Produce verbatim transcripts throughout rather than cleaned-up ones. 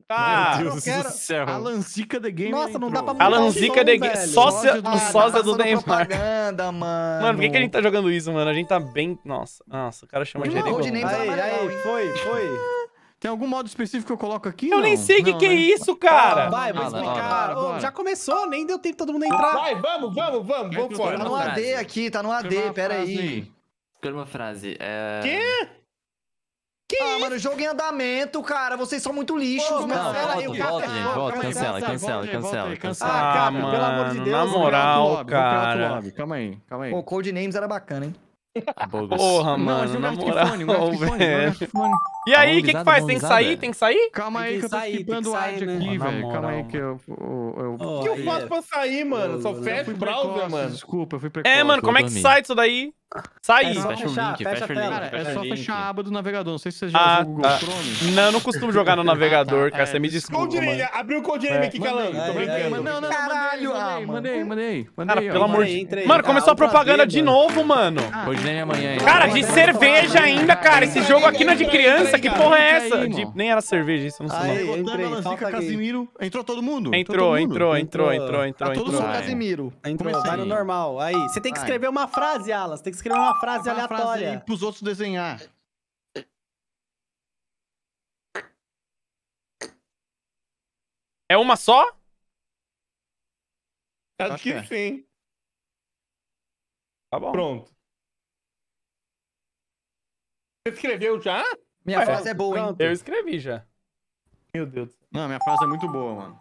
Tá. Meu Deus quero- do céu. Alan Zica The Game. Nossa, não dá pra mudar Alan o Zica som, de velho. sócia, Ah, sósia do tá fazendo Neymar. propaganda, mano. Mano, por que, que a gente tá jogando isso, mano? A gente tá bem... Nossa, nossa, o cara chama Não, Jerry Code Gomes. Names era Aí, mais legal, aí, hein? foi, foi. Tem algum modo específico que eu coloco aqui? Eu não? nem sei o que, Não, que é né? isso, cara. Vai, vou Não, não, explicar. não, Ô, bora. já começou, nem deu tempo de todo mundo entrar. Vai, vamos, vamos, vamos, É que vamos eu fora. Tá no Uma A D frase. aqui, tá no Escreve A D, uma pera frase aí. Escolha uma frase. É... Quê? Ah, mano, jogo em andamento, cara. Vocês são muito lixos, Pô, mano. Não, Cancela aí, volta, o cara- volta, gente, Pô, volta, cancela, cancela, volta cancela, aí, volta cancela, aí, cancela. Ah, Ah, cara, mano, pelo amor de Deus, na cara. moral, Vou criar outro cara. lobby. Calma aí, calma aí. Pô, Codenames era bacana, hein? Bogus. Porra, Não, mano, esse na não é moral, Gastfone, não é Gastfone, não é velho. Gastfone. E aí, o Vamos que que risada, faz? vamos Tem que risada. sair? Tem que sair? Calma Tem aí que que eu tô sair, tem skipando o que ad sair, né? aqui, Na velho. Calma aí moral, que eu... eu, eu... Ô, O que eu aí, faço pra sair, mano? Só Eu fecha fui o browser, precoce, mano. Desculpa, eu fui precoce. É, mano, como é que dormir. sai disso daí? Sai. É só Fecha o fechar, link, fecha fecha a o tela. link. Cara, é fecha só o link. fechar a aba do navegador. Não sei se você já Ah, usou o Google tá. Chrome. Não, eu não costumo jogar no navegador, Ah, tá. cara. Você É, me desculpa, desculpa, Code mano. Name, abriu o Code Name É. aqui, Calango. Tô Aí, aí, brincando. Mas não, não, Caralho, mandei, ah, mandei, mano. mandei, mandei, mandei. Cara, ó. pelo amor Entrei, de entrei. Mano, começou a Ah, pra propaganda ver, de mano. novo, mano. Hoje nem amanhã, hein? Cara, de cerveja ainda, cara. Esse jogo aqui não é de criança. Que porra é essa? Aí, De- irmão. Nem era cerveja, isso, eu não sei. Aí, não. eu entrei, Alan falta Zica, aqui. Casimiro. Entrou todo mundo? Entrou, todo mundo? entrou, entrou, Entrou. entrou, entrou, Tá todo entrou. mundo Sou Casimiro. Entrou, Comecei. vai no normal. Aí, você tem que Vai. escrever uma frase, Alas. Tem que escrever uma frase Fala a frase aí aleatória. pros outros desenhar. É uma só? Acho Acho que que é. sim. Tá bom. Pronto. Você escreveu já? Minha Ué, frase é boa, hein? pronto. Eu escrevi já. Meu Deus. Não, minha frase é muito boa, mano.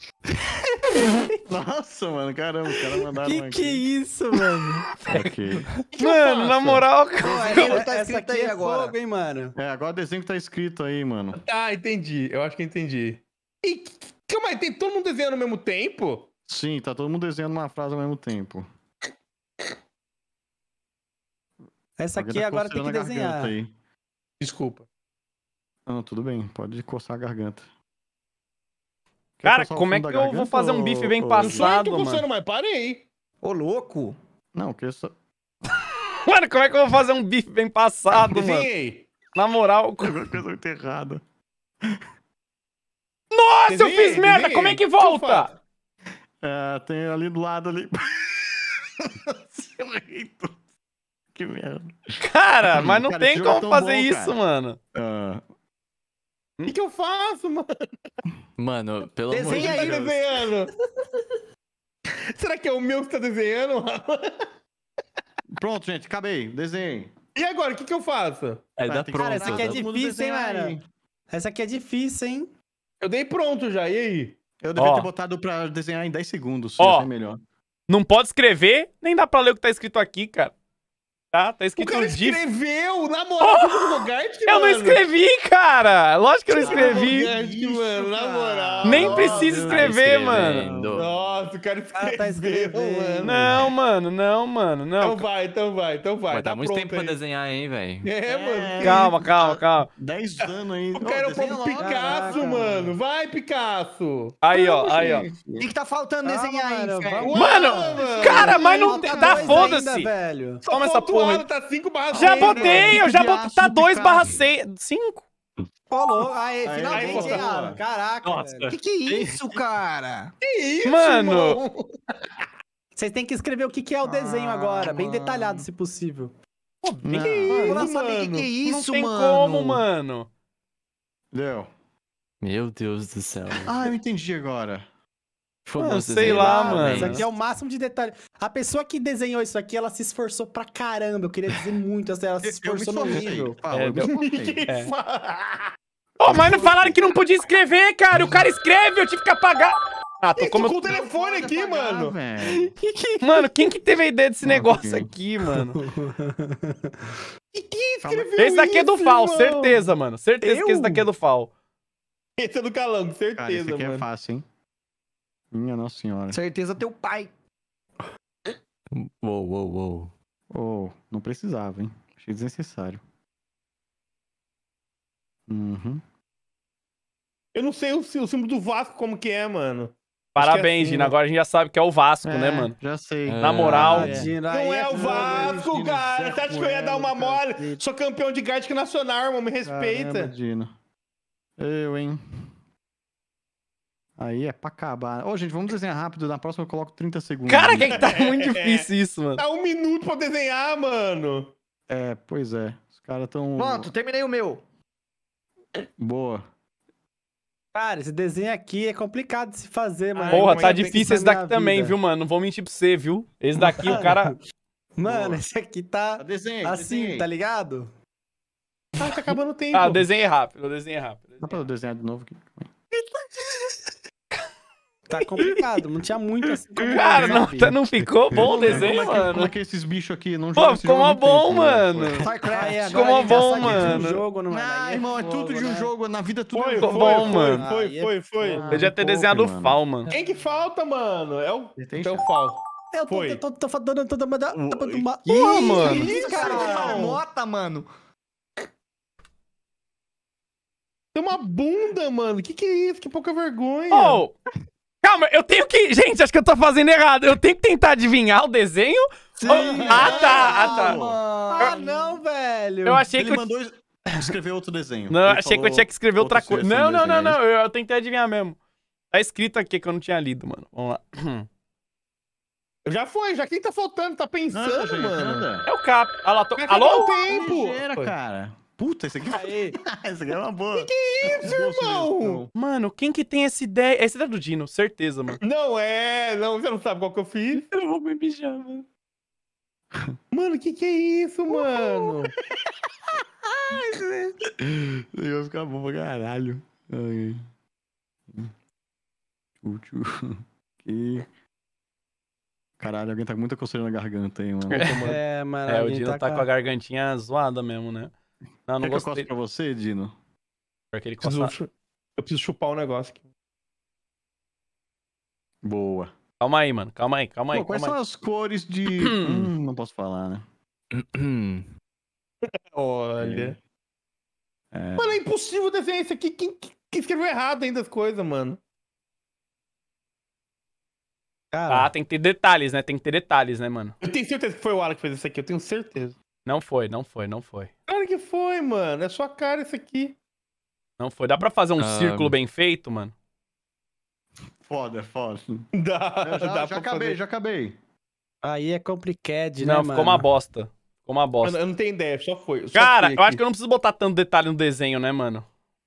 Nossa, mano, caramba, os caras mandaram Que uma que é aqui. isso, mano? Ok. Mano, na moral, cara. Pô, Essa, essa tá essa escrito aqui aí é agora. fogo, hein, mano? É, agora o desenho que tá escrito aí, mano. Ah, entendi. Eu acho que entendi. E, calma aí, tem todo mundo desenhando ao mesmo tempo? Sim, tá todo mundo desenhando uma frase ao mesmo tempo. Essa Alguém aqui tá agora tem que coceirando a garganta desenhar. aí. Desculpa. Não, tudo bem, pode coçar a garganta. Quer Cara, coçar o como é fundo que da eu vou garganta fazer um ou- bife bem ou- Não sou eu que passado, tô mano? coçando, mas parei. Ô, louco. Não, que só... Mano, como é que eu vou fazer um bife bem passado, mano? Desenhei. Na moral. Alguma coisa muito errada. Nossa, eu Desenhei, fiz merda! desenhei. Como é que O que eu volta? faço? É, tem ali do lado ali. Eu errei tudo. Que merda. Cara, mas não Cara, tem esse jogo é como tão fazer bom, isso, cara. mano. Ah, O que, que eu faço, mano? Mano, pelo amor de Desenha aí, Tá Deus. desenhando? Será que é o meu que tá desenhando? Pronto, gente, acabei. Desenhei. E agora, o que, que eu faço? Aí Tá, dá tem que- pronto. Cara, essa aqui é Todo mundo difícil, hein, desenhar aí. mano? Essa aqui é difícil, hein? Eu dei pronto já, e aí? Eu devia Ó. ter botado pra desenhar em dez segundos. Ó. Ia ser melhor. Não pode escrever, nem dá pra ler o que tá escrito aqui, cara. Tá? Tá O escrito cara diff. escreveu, na moral, oh, no Gart, Eu não escrevi, cara! Lógico que eu não escrevi. Gart, mano, na moral. Nem Nossa, precisa Tá escrever, mano. escrevendo. Nossa, o cara Ah, escreveu, tá escrevendo. mano. Não, mano, não, mano, Então não. vai, então vai, então vai. Vai tá dar muito pronto tempo pra aí. desenhar, hein, velho. É, mano. Calma, calma, calma. dez anos aí. O cara é o próprio Picasso, Caraca. mano. Vai, Picasso. Aí, ó, aí, ó. O que, que tá faltando Calma, desenhar aí, mano, velho? vamos- Mano, mano. cara, mas não Falta tem. Tá, dois foda-se. ainda, velho. Só Toma essa falta o porra aí. Alan, tá cinco barra Já seis, botei, eu já Picasso, botei. Tá dois Picasso. barra seis. cinco? Falou. Aí, Aí, finalmente, aí, hein, boa. Alan? Caraca, Nossa. velho. Que que é isso, cara? Que isso, Mano. irmão? Vocês têm que escrever o que que é o desenho Ah, agora, bem mano. detalhado, se possível. Não, Mano, Mano, saber o que, que é isso, Não tem mano? como, mano. Deu. Meu Deus do céu. Ah, eu entendi agora. Famoso Ah, sei desenho. lá, Ah, mano. Isso aqui é o máximo de detalhe. A pessoa que desenhou isso aqui, ela se esforçou pra caramba. Eu queria dizer muito, assim, ela se Eu me esforçou no esforcei. nível. Fala, É, eu me deu- esforcei. É. Fala. Ô, mas não falaram que não podia escrever, cara. O cara escreve, eu tive que apagar. Ah, tô Tô como. com o telefone aqui, mano. velho. Mano, quem que teve a ideia desse Não, negócio porque- aqui, mano? E quem escreveu Esse daqui é do isso, Fal, irmão? certeza, mano. Certeza que esse Eu? daqui é do Fal. Esse é do Calango, certeza, Cara, esse aqui mano. é fácil, hein? Minha Nossa Senhora. Certeza teu pai. Uou, uou, uou. Oh, não precisava, hein? Achei desnecessário. Uhum. Eu não sei o, o símbolo do Vasco como que é, mano. Parabéns, assim, Gina. né? Agora a gente já sabe que é o Vasco, É, né, mano? Já sei. É. Na moral. Ah, Dina, aí Não é o fogo, Vasco, Dino, cara. Zé Você acha que eu ia dar uma Ruelo, mole? cacete. Sou campeão de Gartic Nacional, irmão. Me respeita. Caramba, Dino. Eu, hein? Aí é pra acabar. Ô, gente, vamos desenhar rápido. Na próxima eu coloco trinta segundos. Cara, que, que tá muito difícil isso, mano. Tá um minuto pra desenhar, mano. É, pois é. Os caras tão... Pronto, terminei o meu. Boa. Cara, esse desenho aqui é complicado de se fazer, mano. Porra, tá Eu tenho que difícil esse pensar na daqui minha também, vida. viu, mano? Não vou mentir pra você, viu? Esse daqui, o cara... Mano, Boa. esse aqui tá Desenhei, assim, desenhei. tá ligado? Ah, tá acabando o tempo. Ah, o desenho é rápido, o desenho é rápido. Dá pra eu desenhar de novo aqui? Tá complicado, não tinha muito assim. como Cara, eu não, vi. tá- não ficou bom o Como é desenho, que- Como é mano? que é esses bichos aqui? Não Pô, joga esse ficou jogo há mó muito tempo, bom, né? mano. Aí, StarCraft. agora mó a gente já bom, sabe de um mano. jogo, não é? Ah, Aí é irmão, é tudo fogo, de um né? jogo. Na vida tudo Foi, é foi, jogo. bom, foi, mano. foi, Aí é foi, foi. fogo. Podia ter pouco, desenhado o mano. Fal, mano. Quem que falta, mano? É o, Tem é o Fal. Eu tô, Foi. eu tô, tô, tô dando toda uma... toda uma- Porra, mano. Ih, cara, Isso, marmota, mano. Tem uma bunda, mano. Que que é isso? Que pouca vergonha. Oh! Calma, eu tenho que... Gente, acho que eu tô fazendo errado. Eu tenho que tentar adivinhar o desenho? Sim. Oh, ah, tá, ah, tá. Ah, não, velho. Eu achei Ele que eu... mandou escrever outro desenho. Não, eu Ele achei que eu falou tinha que escrever outra outra coisa. sugestão Não, de não, não, desenho, não. Eu, eu tentei adivinhar mesmo. Tá escrito aqui que eu não tinha lido, mano. Vamos lá. Já foi, já quem tá faltando? Tá pensando, Nada, gente, mano. nada. É o Cap. Ah lá, tô... Vai acabar Alô? o tempo. Ligeira, Foi. cara. Puta, esse aqui... Aí. esse aqui é uma boa. Que isso, irmão? Mano, quem que tem essa ideia? Essa ideia do Dino, certeza, mano. Não é, não, você não sabe qual que eu fiz? Eu vou me mijar, mano. Mano, que que é isso, mano? Esse vai ficar bom pra caralho. Ai. Tchu, tchu. Que... Caralho, alguém tá com muita coceira na garganta aí, mano. É, mano. É, o alguém Dino tá com a gargantinha zoada mesmo, né? Não, não Quer que eu gostei. coste pra você, Dino? Porque ele Preciso coça... chu- Eu preciso chupar um negócio aqui. Boa. Calma aí, mano. Calma aí, calma aí. Pô, quais calma são as cores de... hum, não posso falar, né? Olha. É... Mano, é impossível desenhar isso aqui. Quem, quem escreveu errado ainda as coisas, mano? Cara, Ah, tem que ter detalhes, né? Tem que ter detalhes, né, mano? Eu tenho certeza que foi o Alan que fez isso aqui, eu tenho certeza. Não foi, não foi, não foi. Claro que foi, mano. É sua cara isso aqui. Não foi. Dá pra fazer um Ah. círculo bem feito, mano? Foda, foda. Dá, Eu já, dá já pra acabei, fazer. já acabei. aí é complicado, né, Não, mano? ficou uma bosta. Ficou uma Mano, bosta. eu não tenho ideia, só foi. Só Cara, fui eu acho aqui. que eu não preciso botar tanto detalhe no desenho, né, mano?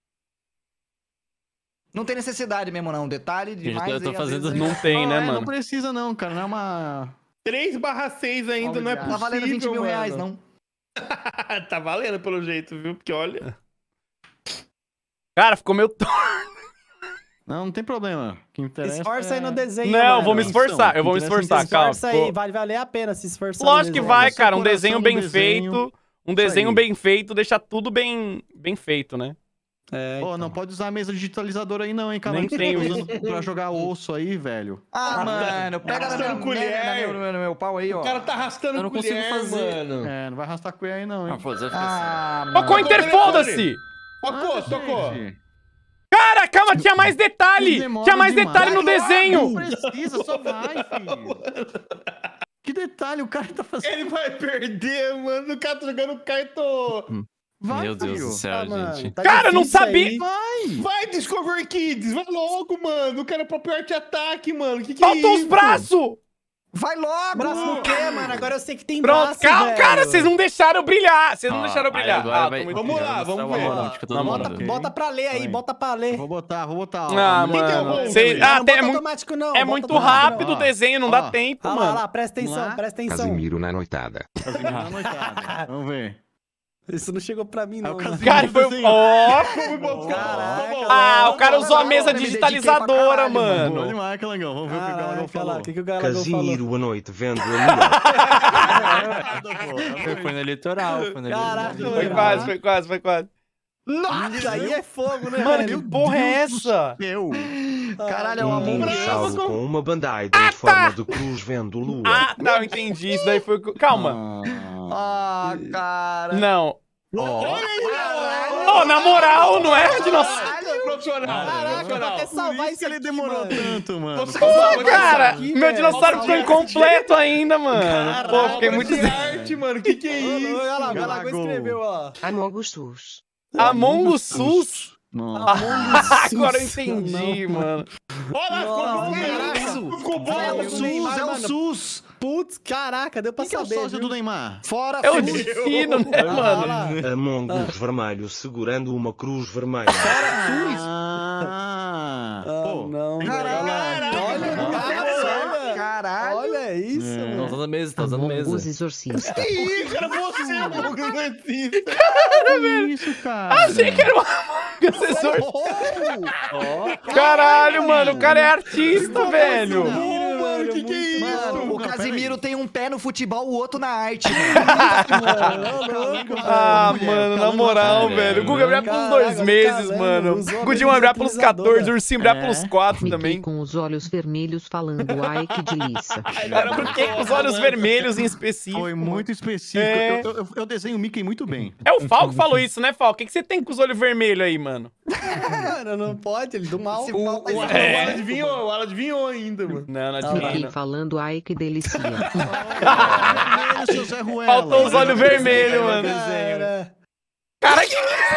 Não tem necessidade mesmo, não. Detalhe demais. eu tô aí, às fazendo- vezes, Não tem, né, Ah, é, mano? Não precisa não, cara. Não é uma... três barra seis ainda não é Tá possível, Tá valendo vinte mil mano. reais, não. Tá valendo pelo jeito, viu? Porque olha... Cara, ficou meio... torto. Não, não tem problema. O que interessa Esforça aí é... no desenho, Não, mano. eu vou me Atenção, esforçar. Eu vou me interessa em esforçar, calma. Esforça Ficou- aí, vai valer a pena se esforçar. Lógico no que desenho. vai, Seu cara. Um coração desenho no bem desenho. feito. Um Isso desenho aí. bem feito deixa tudo bem, bem feito, né? É, Pô, então. não pode usar a mesa digitalizadora aí não, hein, cara. Nem Você tenho tá usando pra jogar osso aí, velho. Ah, mano, pega na minha, Arrastando colher. na minha- no meu, no meu pau aí, ó. O cara tá arrastando Eu não consigo colher, fazer. mano. É, não vai arrastar colher aí não, hein. Ah, pô, você fica Ah, Tocou mano. Inter, foda-se! Tocou, Ah, tocou. gente. Cara, calma, tinha mais detalhe! Demora Tinha mais demais. detalhe no Vai desenho! Não precisa, só vai, filho. Que detalhe, o cara tá fazendo... Ele vai perder, mano. O cara tá jogando cartão. Vai, Meu Deus filho. do céu, Ah, mano, gente. tá Cara, eu não difícil sabia. aí. Vai. Vai, Discover Kids. Vai logo, mano. O cara é próprio arte ataque, mano. Que que é Faltam os isso? braços! Vai logo! Braço no quê, mano? Agora eu sei que tem Pronto, braço, calma, velho. cara, vocês não deixaram eu brilhar! Vocês não Ó, deixaram eu aí brilhar. agora Ah, vai- tô muito... Vamos lá, vai vamos mostrar o ver. amor pra todo Não, mundo. Bota, Ok. bota pra ler aí, Vai. bota pra ler. Vou botar, vou botar. ó. Ah, Quem que é o mano. Ron, Cês- velho? Ah, não, tem- bota é muito, automático não. é bota muito automático rápido não. o desenho, não Ó. dá tempo, Ah, lá, mano. lá, presta atenção, Lá. presta atenção. Casimiro na noitada. Casimiro na noitada. Vamos ver. Isso não chegou pra mim, É não. o mano. Casimiro. Cara, foi... desenho. Ó! Foi bom. Caraca, Tá bom. Ah, o cara Não, usou a não, mesa eu me dediquei pra digitalizadora, caralho, Boa mano. demais, Calangão. Vamos ver o que o Calangão Caraca, falou. lá, o que, que o Galagão falou? Casimiro à noite vendo a Foi no eleitoral, foi no Caraca, eleitoral. Foi quase, foi quase, foi quase. Nossa, aí é fogo, né, Mano, velho? que porra é essa? Eu. Caralho, é um Um amor. dinossauro com uma bandeira em forma de cruz vendo lua. Ah, não, entendi. Isso daí foi... Calma. Ah, cara. Não. Caralho. Oh, na moral, não é dinossauro. Caralho, profissional. Caraca, eu vou até salvar Por isso isso que ele aqui, demorou mano. tanto, mano. Você- Pô, cara, aqui, meu velho. dinossauro ficou incompleto ainda, mano. Pô, fiquei muito... de arte, mano. Que que é isso? Olha lá, o Galagão Galagão. escreveu, ó. Among Sus. Among Us. Nossa. Agora eu entendi, mano. Olha, ficou bom, que caraca. isso? Ficou bom. É o Neymar, SUS, é o mano. SUS. Putz, caraca, deu pra Quem que é o saber. sócio viu? do Neymar? Fora É o SUS. destino, né, Ah, mano? lá. Among Us vermelho segurando uma cruz vermelha. Ah, Ah, pô. não, velho. Caralho. Olha, olha, Caralho. olha isso, É. Tá mano. usando a mesa, tá usando a Among Us mesa. exorcista. Que isso, era você, mano, exorcista. Que isso, cara? Achei que era um assessor. Caralho, mano, o cara é artista, velho. Ô, mano, que que é isso? Mano, o Não, Casimiro peraí. tem um pé no futebol, o outro na arte, mano. Ah, Mulher, mano, na calando moral, cara, velho. O Guga vai pelos Caraca, dois meses, caramba, mano. usou a O Gudinho vai virar pelos utilizadora. quatorze, o Ursinho vai virar É. pelos quatro Mickey também. com os olhos vermelhos falando, ai que delícia. Cara, por que com os olhos vermelhos em específico? Foi muito específico. É. Eu, eu- eu desenho o Mickey muito bem. É o Fal que falou isso, né, Fal? O que, que você tem com os olhos vermelhos aí, mano? Cara, não pode, ele do mal. Se O, o, o, É. Alan adivinhou, o Alan adivinhou ainda, mano. Não, não Mickey adivinha. falando, ai que delícia. Vermelho, seu Zé Ruela. Faltou os olhos vermelhos, mano. Cara, Caralho,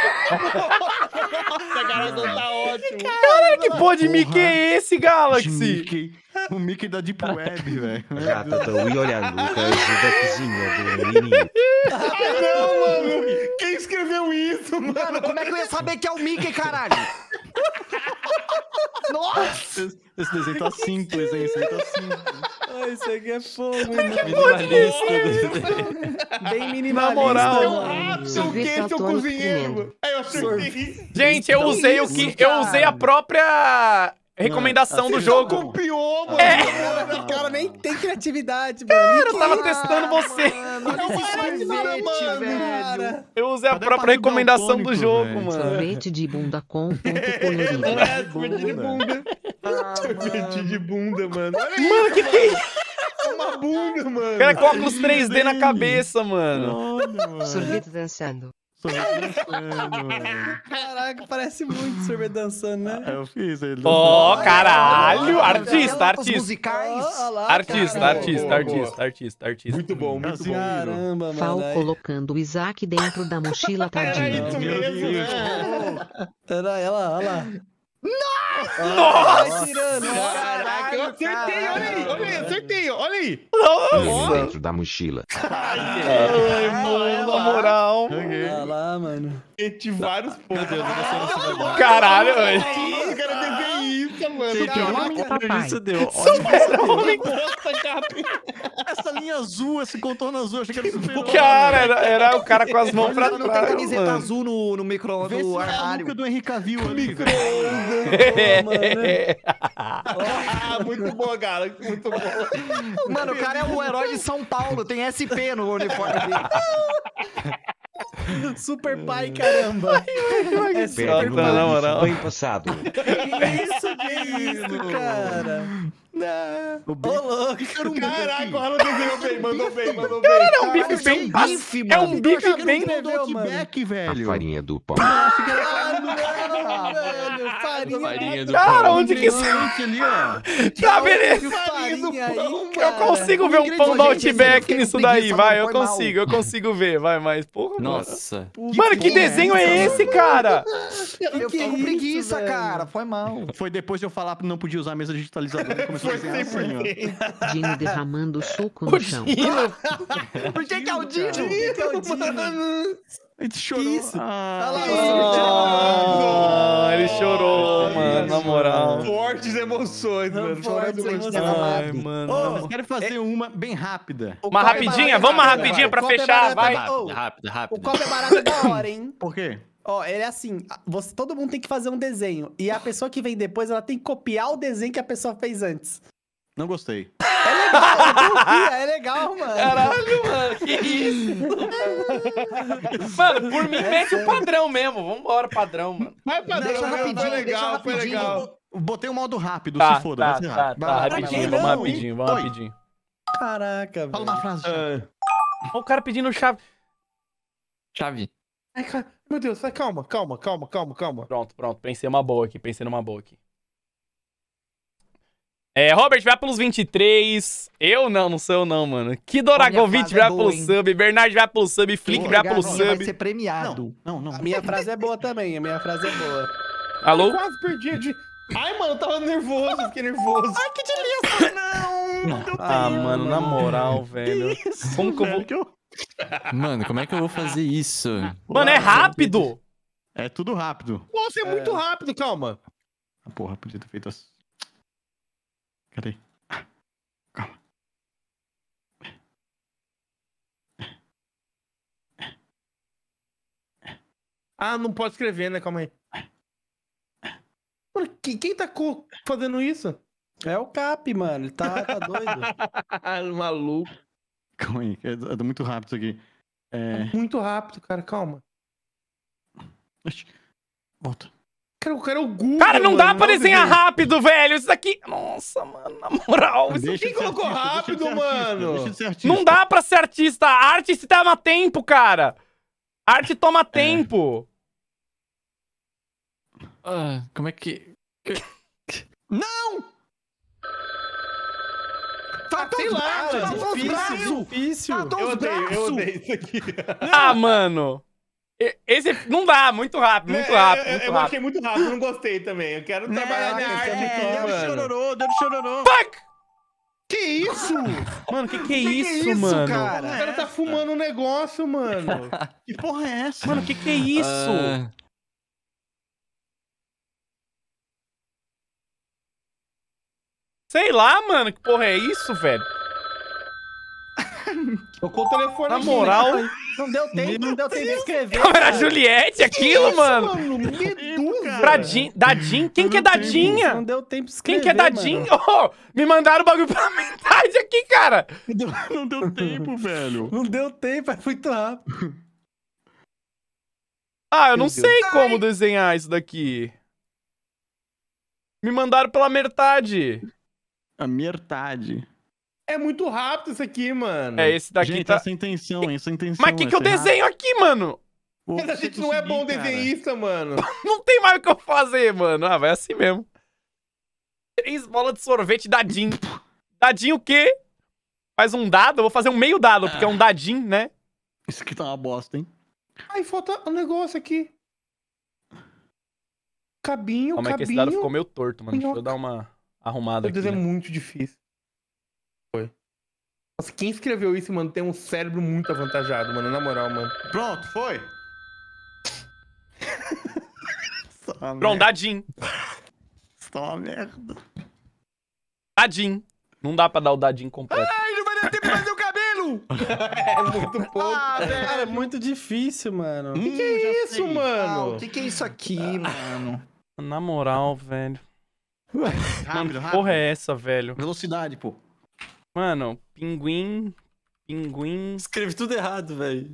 Essa garota tá ótimo. caralho, que porra de Mickey é esse, Galaxy? Mickey. O Mickey da Deep Web, velho. Rata tá ali olhando o queijo da cozinha do menininho. Ah, não, mano. Quem escreveu isso, mano? Mano, como é que eu ia saber que é o Mickey, caralho? Nossa! Esse, esse desenho tá simples, hein? Esse aí tá simples. ai, isso aqui é fogo, mano. Minimalista. Bem minimalista. Na moral. Seu mano. rato, seu Sorvete quê, seu atômico cozinheiro, tremendo. mano. Aí eu acertei. Gente, eu usei o que. Eu usei a própria recomendação do assim, jogo. Copiou, mano. Cara, o cara nem tem criatividade, mano. Eu tava testando você. Mano, olha esse sorvete, Mano, velho. cara. Eu usei a Cadê própria Pato recomendação do Daltônico, jogo, velho? mano. Sorvete de bunda com ponto colorido. É, sorvete de bunda. Sorvete de bunda, mano. Olha isso, Mano, que que é isso? é uma bunda, mano. O cara coloca os três D na cabeça, mano. Olha, mano. Sorvete dançando. Sorvete dançando, mano. Caraca, parece muito sorvete dançando, né? É, eu fiz ele. Ó, caralho. Artista, Notas artista. musicais. Ó, ó lá, Artista, cara. artista, Boa, artista, boa. artista, artista. Muito bom, muito Assim, bom. Caramba, Fal mano. aí- colocando o Isaac dentro da mochila Era tadinho. isso Meu mesmo, Deus. né? Olha ela, olha lá. Nossa! Vai tirando, ó. Caraca, eu acertei, olha aí, olha aí, acertei, olha aí. Dentro da mochila. Ai, mano, na moral. Olha lá, mano. Meti vários pontos. Caralho, velho. Eu quero desenhar isso, mano. Super-Homem papai. Isso deu. Olha Nossa, cara. essa linha azul, esse contorno azul. Achei que era super Cara, era, era o cara com as mãos pra Não tem trás, camiseta mano. azul no, no micro Vê no esse armário. maluco do Henrique Cavill ali, velho. Ah, muito bom, cara. Muito bom. Mano, o cara é o herói de São Paulo, tem S P no uniforme dele. Super pai, caramba. É Pede super no Tá, na meu moral. bem passado. isso, que isso, cara. O Ô, bife. louco. Caraca, o Alan desenhou bem, mandou bem, mandou bem. É um bife Isso é bem... um bife, É um mano. bife bem... escreveu, mano. Outback, A velho. farinha do pão. Ah, não, velho. Farinha. Farinha do Cara, pão. onde que isso... Ingrediente ali, ó. Tá, beleza. Farinha aí, Eu cara. consigo ver um pão da Gente, esse Outback eu fiquei nisso com daí, preguiça, vai. mano, Eu foi mal. consigo, eu consigo ver, vai, mas porra. mano. Nossa. Mano, que desenho é esse, cara? Eu que fiquei com isso, preguiça, velho? cara. Foi mal. Foi depois de eu falar que não podia usar a mesa digitalizadora e começou a Foi desenhar cem por assim, ó. cento. Dino derramando suco no chão. Por que que é o Dino? Que é o Dino? A gente chorou. isso? Ah, Ah, ele chorou, mano, na moral. Fortes emoções, mano. Fortes Fortes emoções. Ai, mano. na Ô, moral. Vocês querem fazer uma bem rápida? O Uma copo é rapidinha, barato, vamos uma vai. rapidinha pra O copo é fechar, barato, vai. Ô, Rápido, rápido, O rápido. copo é barato é da hora, hein? Por quê? Ó, ele é assim, você, todo mundo tem que fazer um desenho. E a pessoa que vem depois, ela tem que copiar o desenho que a pessoa fez antes. Não gostei. Confia, é legal, mano. Caralho, mano, que isso? Mano, por mim, mete o padrão mesmo. Vambora, padrão, mano. Vai pra Deixa dentro, rapidinho, foi deixa legal, foi rapidinho. legal. Botei o modo rápido, Tá, se foda. tá, vai ser tá, rápido. tá, Vai lá, rapidinho, quem vamos não, rapidinho, vamos Oi. rapidinho. Caraca, Fala velho. uma frase. Ah. Ó, o cara pedindo chave. Chave. Ai, cara, meu Deus, vai, calma, calma, calma, calma, calma. Pronto, pronto, pensei uma boa aqui, pensei numa boa aqui. É, Robert vai pelos vinte e três. Eu não, não sou eu não, mano. Kidoragovic frase é vai boa, pelo hein? sub. Bernard vai pelo sub. Flick Esse vai pelo gatinho vai sub. ser premiado. Não, não, não. A minha frase é boa também, a minha frase é boa. Alô? Quase perdi de... Ai, mano, eu tava nervoso, fiquei nervoso. Ai, que delícia! Não! Não deu Ah, tempo. mano, na moral, velho. Como que eu vou... Que eu- Mano, como é que eu vou fazer isso? Mano, é rápido! É tudo rápido. Nossa, é muito rápido, calma. Ah, porra, podia ter feito assim. Cadê? Calma. Ah, não pode escrever, né? Calma aí. Mano, quem, quem tá co- fazendo isso? É o Cap, mano. Ele tá, tá doido. Maluco. Calma aí, é, é muito rápido isso aqui. É... Muito rápido, cara, calma. Oxi. Volta. Cara, o cara é o Google. Cara, não dá mano, pra é o desenhar desenho. rápido, velho. Isso daqui... Nossa, mano, na moral. Isso... Deixa quem de ser colocou artista, rápido, deixa de ser artista, mano? Deixa de ser artista. Não dá pra ser artista. A arte se toma tempo, cara. A arte toma tempo. Ah, como é que... Falta sei os lá, braços! mano, Falta os Difícil, braços! difícil. Falta Eu os odeio, eu braços! odeio isso aqui. Ah, mano. E- Esse... Não dá. Muito rápido, muito É, rápido, eu, muito eu rápido. achei muito rápido, eu não gostei também. Eu quero trabalhar minha arte é, aqui, é, Deu de mano. chororô, deu de chororô. Fuck! Que isso? Mano, que que é Que que é isso, isso, mano? cara? O cara tá fumando um negócio, mano. Que porra é essa? Mano, que que é isso? Ah, Sei lá, mano. Que porra é isso, velho? Tocou o telefone Na aqui, moral. né? Não deu tempo, não deu tempo de escrever. Era a cara. Juliette aquilo, mano. Mano, medusa. Pra Din... Dadinho? Quem que é Dadinha? Não deu tempo de escrever, Quem que é Dadinho? Oh, me mandaram o bagulho pela metade aqui, cara. Não deu, não deu tempo, velho. mano. Não deu tempo, é muito rápido. Ah, eu não Meu sei como desenhar isso daqui. Me mandaram pela metade. A metade. É muito rápido isso aqui, mano. É, esse daqui Gente, tá... essa é a intenção, essa é a intenção. Mas o que que eu essa é desenho aqui, mano? rápido. Mas a Você gente não é conseguir, bom cara. desenhista, mano. Não tem mais o que eu fazer, mano. Ah, vai assim mesmo. Três bolas de sorvete dadinho. Dadinho o quê? Faz um dado? Eu vou fazer um meio dado, porque é um dadinho, né? Isso aqui tá uma bosta, hein? Ai, falta um negócio aqui. Cabinho, Calma aí que esse cabinho. dado ficou meio torto, mano. Deixa eu Minhoca. dar uma arrumada Meu aqui. Deus, é né? muito difícil. Foi. Nossa, quem escreveu isso, mano, tem um cérebro muito avantajado, mano. Na moral, mano. Pronto, foi. Só uma Pronto, merda, dadinho. só uma merda. Dadinho. Não dá pra dar o dadinho completo. Ai, não vai dar tempo de fazer o cabelo! É muito pouco. Ah, Cara, é velho! muito difícil, mano. que que é isso, Ah, mano? o que que é isso aqui, mano? Na moral, velho. Rápido, Mano, que rápido. porra é essa, velho? Velocidade, pô. Mano, pinguim... Pinguim... Escrevi tudo errado, velho.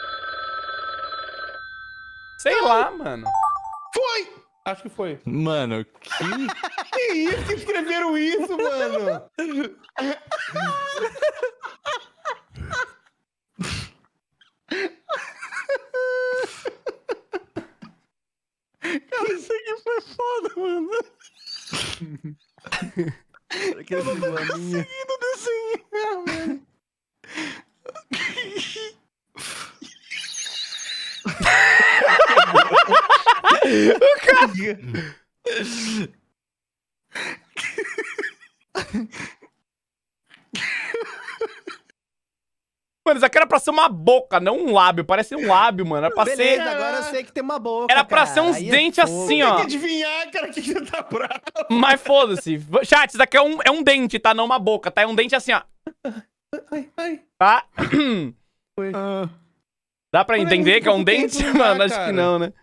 Sei lá, mano. Foi! Acho que foi. mano, que... Que isso? Que escreveram isso, mano? Cara, isso aqui foi foda, mano. Eu não tô Conseguindo desenhar, velho. Mano, isso aqui era pra ser uma boca, não um lábio. Parece um lábio, mano. Era pra Beleza, ser... agora eu sei que tem uma boca. Era pra cara. ser uns Aí é dentes fogo. assim, Tem ó. que adivinhar, cara, que você tá bravo. Mas foda-se. Chat, isso daqui é um, é um dente, tá? Não uma boca, tá? É um dente assim, ó. Ai, ai. Tá? Ah, Dá pra Mano, é entender muito que é um pouco tempo, dente? não dá, Mano, acho cara. que não, né?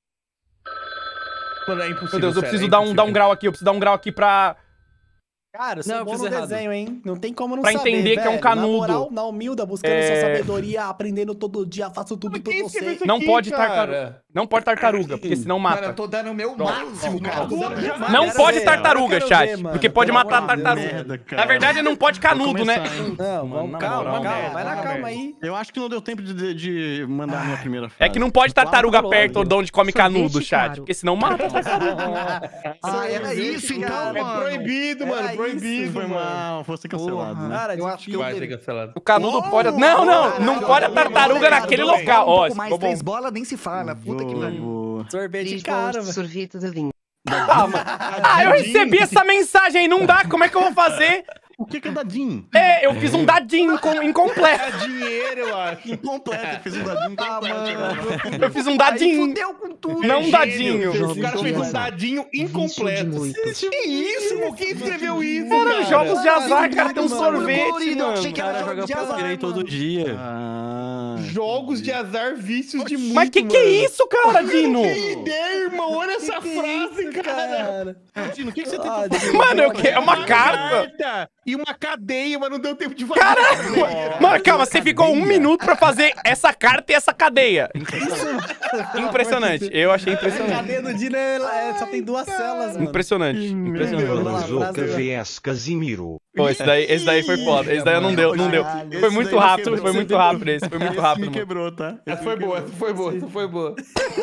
Mano, é impossível. Meu Deus, eu sério, preciso é dar um, dar um impossível. grau aqui. Eu preciso dar um grau aqui pra... Cara, eu sou Não, eu bom fiz no errado. desenho, hein? Não tem como não Pra saber, entender que é um velho. canudo. Na moral, na humilda, buscando É. sua sabedoria, aprendendo todo dia, faço tudo Mas por quem escreveu você. isso Não aqui, pode cara? tartaruga. Não pode tartaruga, porque senão Mano, eu mata. tô dando o meu Pronto. máximo, cara. Tô dando o meu Não Não Quero pode ver, tartaruga, eu quero chat. ver, mano. Porque pode Pelo matar amor de Deus. tartaruga. merda, cara. Na verdade, não pode canudo, né? Vai começar, hein? Não, Mano, vamos, na calma, moral, calma. velho, Vai na na calma merda. aí. Eu acho que não deu tempo de, de mandar a minha primeira frase. É que não pode tartaruga Claro, perto claro. de onde come Sorvete canudo, chat. claro. Porque senão mata. Ah, era isso então, É mano. proibido, mano. Era proibido, isso, Foi mano. mal, fosse cancelado, Porra. né? Cara, Eu acho difícil. Vai ser cancelado. O canudo Oh, pode... Não, não. Não caralho, pode a eu- tartaruga eu- naquele eu- local. Um Ó, pouco ficou mais, bom. três bolas nem se fala. Puta que pariu. Boa. Sorvete Três caro, bolas de velho. sorvete de vinho. Ah, mano. Ah, eu recebi essa mensagem aí, não dá, como é que eu vou fazer? O que que é dadinho? É, eu fiz um dadinho incom- incompleto. É dinheiro, eu acho. Incompleto, fez um dadinho incompleto. Eu fiz um Aí dadinho, fudeu com tudo. não um Gênio. dadinho. O cara fez um dadinho Vício de incompleto. muitos. Que isso, pô? Quem escreveu isso, Cara, cara? jogos de azar, cara, tem um Mano, sorvete, colorido, eu achei mano. que O era cara jogo joga de azar, Play todo mano. dia. Ah, Jogos de azar, vícios de muito, Mas que que é isso, cara, Dino? Que ideia, irmão? Olha essa frase, cara. Dino, o que que você Ah, tem? Mano, eu que- é uma carta. E uma cadeia, mas não deu tempo de fazer. Caralho! Mano, calma, você ficou um minuto pra fazer essa carta e essa cadeia. Impressionante. Eu achei A impressionante. cadeia do Dino é, é- só tem duas celas, mano. Impressionante. Impressionante. Alanzoca versus Casimiro. Pô, esse daí, esse daí foi foda. Esse daí eu não deu, não deu. Caralho. Foi muito rápido, foi muito rápido esse. Foi muito Esse rápido, me mano. quebrou, tá? Essa foi boa, essa foi boa, essa foi boa.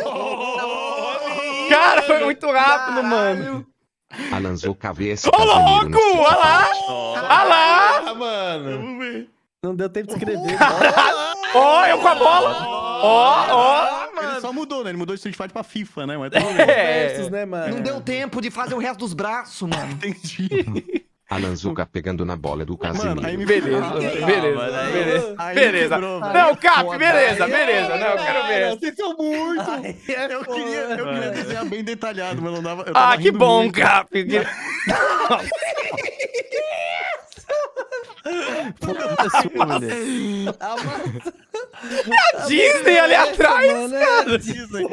Cara, foi muito rápido, mano. Alanzoca versus Ô, Casimiro. louco! no Olha lá! Olha lá! Ah, mano. Vamos ver. Não deu tempo de escrever. Ó, eu com a bola! Ó, ó! Ele só mudou, né? Ele mudou de Street Fighter pra FIFA, né? Mas tá bom. É. Versus, né, mano? Não deu tempo de fazer o resto dos braços, mano. Entendi. Alanzoca pegando na bola do Mano, aí Casimiro. me Beleza, Ah, beleza, mano, aí- beleza. aí me Beleza. quebrou, velho. Não, Cap, beleza, beleza. Não, eu quero Cara, ver. vocês são muito. Eu queria, eu queria desenhar bem detalhado, mas não dava. eu tava Ah, que rindo bom, muito. Cap. Ah, mano, Disney ali atrás. mano, é- Disney.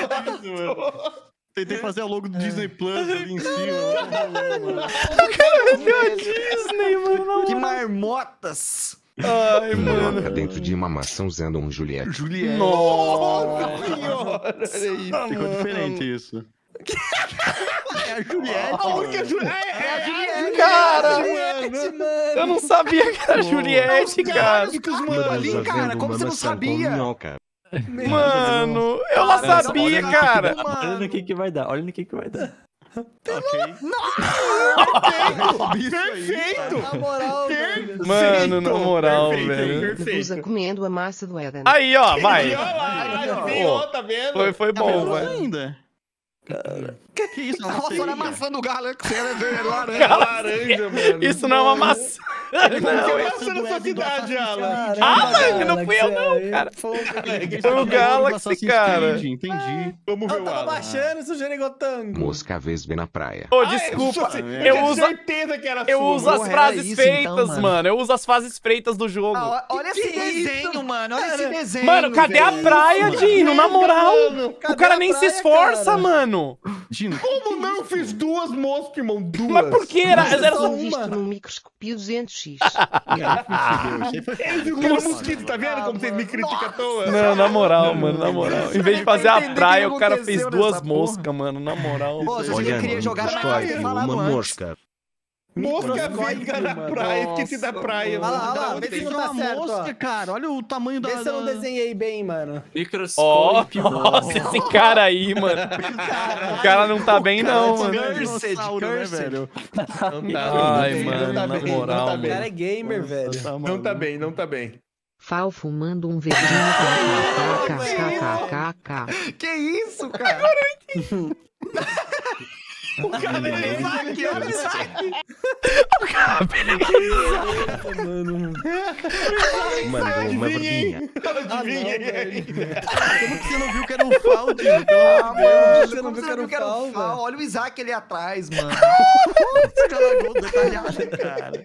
Tentei fazer a logo do Disney Plus ali em cima. Disney, mano. Que marmotas. Ai, mano. Coloca dentro de uma maçã usando um Juliette. Juliette. Nossa senhora, olha isso. Ficou diferente isso. É a Juliette. A única mano. Ju- É, é a Juliette. Cara, mano. eu não sabia que era Juliette, cara. Ficos, mano, ali, cara. Como você não sabia? Não, cara. Mano, eu lá sabia, cara. Olha no que que vai dar, olha no que que vai dar. Ok. Perfeito. Na moral, velho. Mano, na moral, Perfeito, velho. perfeito. Usa comendo a massa do Éden. Aí, ó, vai. E olha lá, aí, ó, Pô, ó, tá vendo? Foi, foi bom, Não velho. ainda. Que isso? Ela Nossa, olha a seria. maçã do galo, que você é laranja. Laranja, mano. Isso não é uma maçã. Você Não, passa na sua cidade, Alan. Caramba, Ah, mano, não Galaxy, fui eu não, aí. cara. Fogo. Foi o Galaxy, Assassin's cara. Creed, Entendi. Vamos ver Eu o tava Alan. baixando isso, Jerigotango. Mosca vez vê na praia. Ô, Ah, desculpa. eu, Eu tinha uso, certeza que era eu sua, uso mano. as Porra, frases era isso, feitas, então, mano. mano. Eu uso as frases feitas do jogo. Ah, olha esse desenho, mano. Olha esse desenho. Mano, cadê a velho. praia, Dino? Na moral. Mano, O cara nem se praia, esforça, cara? mano. Dino, Como não? Fiz duas moscas, irmão. Duas. Mas por que era? era só... Visto no microscopio duzentos x. Esse cara mosquito, tá vendo como vocês me criticam à toa? Não, na moral, mano, na moral. Em vez de fazer a entender praia, o que o cara aconteceu fez duas nessa moscas, mano, na moral. Pô, se você Olhando queria no jogar na microscópio, praia, falava uma antes. mosca. Mosca Microscópio, fica na mano. praia, esqueci da praia. Olha lá, mano. olha lá, Não, vê se tem- não tá uma certo, mosca, ó. cara. Olha o tamanho da... Vê se eu não da- desenhei bem, mano. Ó, Microscópio. nossa, esse cara aí, mano. O cara não tá bem, não, Esse mano. cara é Cursed, dinossauro, né, cursed. velho? Não tá, Ai, não tá mano, na bem, moral, não tá O bem. cara é gamer, velho. Não tá bem, não tá bem. Fal fumando um verdinho com kkkkkk. Que isso, cara? O cara é Isaac, olha o Isaac. Mandou uma verdinha. Adivinha. Como que você não viu que era um fal, Dino? Pelo Ah, amor de Deus. mano, Você não como viu você que era não viu o que era Fal, o Fal? velho? Olha o Isaac ali atrás, mano. Esse cara é gol detalhado, cara.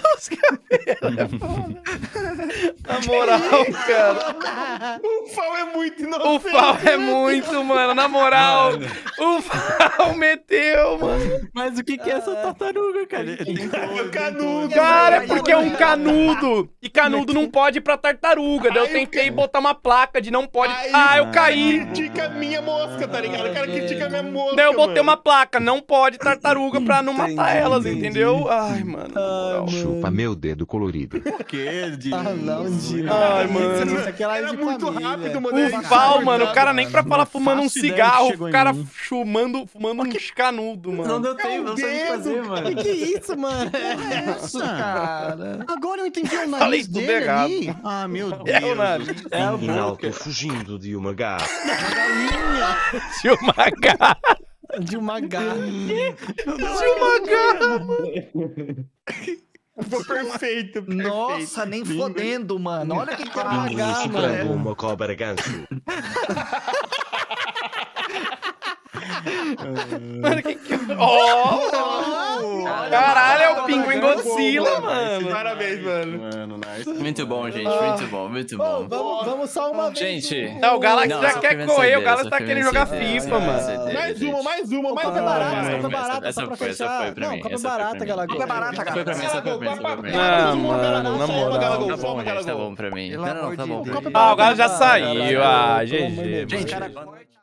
Na moral, cara. O Fal é muito O inocente. Fal é muito, mano. Na moral, o Fal meteu, mano. Mas o que que é essa tartaruga, cara? Ele tem É o canudo. Cara, é porque é um canudo. E canudo não pode ir pra tartaruga. Daí eu tentei botar uma placa de não pode. Aí Ah, eu caí. critica a minha mosca, tá ligado? O cara critica a minha mosca. Daí eu botei mano. uma placa, não pode tartaruga pra não matar Entendi, elas, entendi. entendeu? Ai, mano. na moral. Chupa meu dedo colorido. Por quê, Dino? Ah, não, Dino. Ai, mano. Isso aqui é live Era de muito família. rápido, mano. O Ele Fal, é mano, o cara nem pra falar fumando um faço ideia cigarro, que chegou o em cara mim. fumando, fumando um canudo, Não mano. deu tempo, não sabia o que fazer, mano. Que isso, mano? Isso, Cara. Agora eu entendi o Falei nariz tudo dele errado. ali. Ah, meu Deus. É o nariz. É a Rinaldo boca. fugindo de uma garra. Tio Maga. De uma garra. De uma garra, mano. Ficou perfeito, perfeito. Nossa, nem fodendo, mano. Olha o que que era uma Pinguim garra, chupando mano. uma cobra ganso. Mano, que que... Oh! Caralho, é o Pinguim Godzilla, mano. Parabéns, mano. Mano, nice. Muito bom, gente. Muito bom, muito Ô, bom. vamos, vamos só uma vez. Gente, Não, o Galaxy Não, já só quer primeiro correr, C D, o Galaxy só tá primeiro querendo jogar C D, FIFA, só mano. primeiro C D, Mais gente. uma, mais uma, mais Copa é uma. barata, vai. Copa é barata, Essa só pra foi, essa fechar. foi pra Não, mim, Copa é essa foi barata, pra mim. Galagoa. Copa é barata, Foi pra mim, galera. essa foi pra mim, essa foi pra mim. Não, mano, na Calma, moral. Galagoa, Tá bom, calma, gente, tá Galagoa. bom pra mim. Pelo Não, não, amor tá de bom pra Deus. mim. Ah, o Galaxy já Caralho, saiu. Ah, pelo amor de G G. Deus. Gente, cara,